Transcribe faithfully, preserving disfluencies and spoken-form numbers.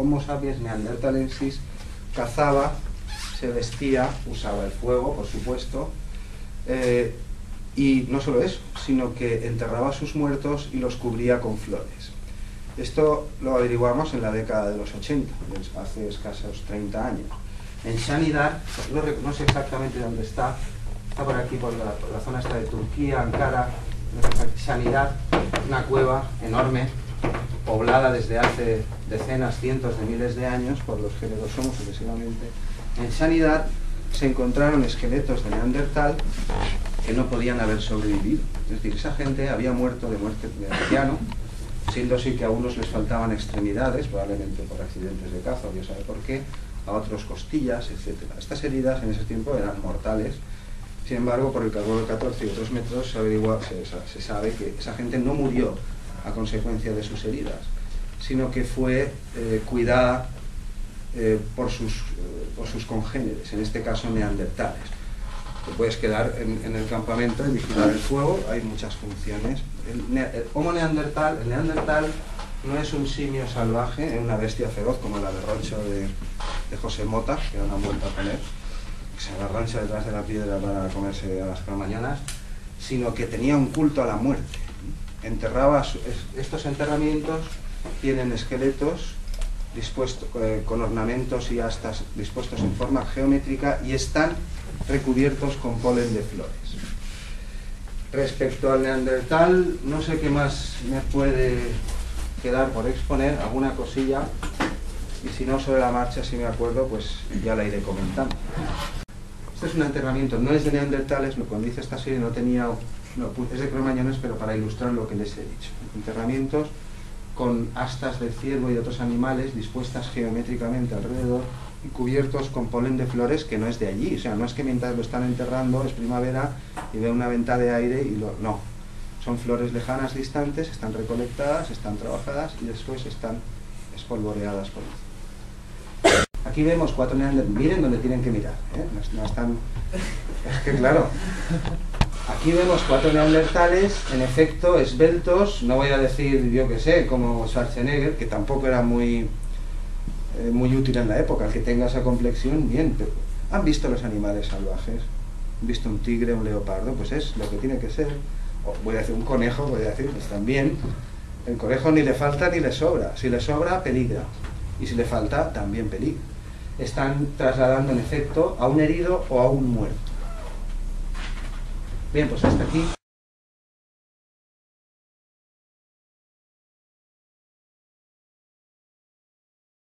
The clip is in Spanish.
Homo sapiens neanderthalensis cazaba, se vestía, usaba el fuego, por supuesto, eh, y no solo eso, sino que enterraba a sus muertos y los cubría con flores. Esto lo averiguamos en la década de los ochenta, hace escasos treinta años. En Sanidad, no, no sé exactamente dónde está, está por aquí, por la, por la zona esta de Turquía, Ankara, Sanidad, una cueva enorme, poblada desde hace decenas, cientos de miles de años por los géneros Homo sucesivamente. En Sanidad se encontraron esqueletos de Neandertal que no podían haber sobrevivido. Es decir, esa gente había muerto de muerte de anciano, siendo así que a unos les faltaban extremidades, probablemente por accidentes de caza, Dios sabe por qué, a otros costillas, etcétera. Estas heridas en ese tiempo eran mortales. Sin embargo, por el carbono catorce y otros métodos se, averigua, se, se sabe que esa gente no murió a consecuencia de sus heridas, sino que fue eh, cuidada eh, por, sus, eh, por sus congéneres, en este caso neandertales. Te puedes quedar en, en el campamento y vigilar el fuego, hay muchas funciones. El, el Homo neandertal, el neandertal no es un simio salvaje, es una bestia feroz como la berroncho de, de José Mota, que ahora han vuelto a poner, que se agarrancha detrás de la piedra para comerse a las mañanas, sino que tenía un culto a la muerte. Enterraba, estos enterramientos tienen esqueletos dispuestos, eh, con ornamentos y astas dispuestos en forma geométrica y están recubiertos con polen de flores. Respecto al neandertal, no sé qué más me puede quedar por exponer, alguna cosilla, y si no sobre la marcha, si me acuerdo, pues ya la iré comentando. Este es un enterramiento, no es de neandertales, lo cuando hice esta serie no tenía, no, es de cromañones, pero para ilustrar lo que les he dicho. Enterramientos con astas de ciervo y de otros animales dispuestas geométricamente alrededor y cubiertos con polen de flores que no es de allí, o sea, no es que mientras lo están enterrando es primavera y ve una venta de aire y lo... no, son flores lejanas, distantes, están recolectadas, están trabajadas y después están espolvoreadas por encima. Aquí vemos cuatro neandertales, miren donde tienen que mirar, ¿eh? no, no están... es que claro, aquí vemos cuatro neandertales, en efecto, esbeltos, no voy a decir, yo que sé, como Schwarzenegger, que tampoco era muy... Eh, muy útil en la época, el que tenga esa complexión, bien, pero ¿han visto los animales salvajes? ¿Han visto un tigre, un leopardo? Pues es lo que tiene que ser. O voy a decir un conejo, voy a decir, pues también, el conejo ni le falta ni le sobra. Si le sobra, peligra. Y si le falta, también peligra. Están trasladando en efecto a un herido o a un muerto. Bien, pues hasta aquí.